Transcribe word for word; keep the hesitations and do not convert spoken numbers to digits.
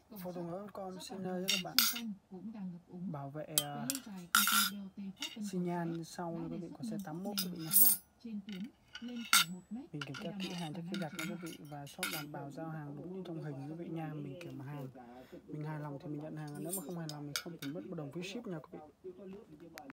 Photo mới con xin uh, các bạn bảo vệ uh, xi nhan sau nha quý vị, của xe tám mốt quý vị nha. Mình kiểm tra kỹ hàng trước khi đặt nha quý vị, và shop đảm bảo giao hàng đúng như trong hình quý vị nha. Mình kiểm hàng, mình hài lòng thì mình nhận hàng, nếu mà không hài lòng mình không phải mất một đồng phí ship nha quý vị.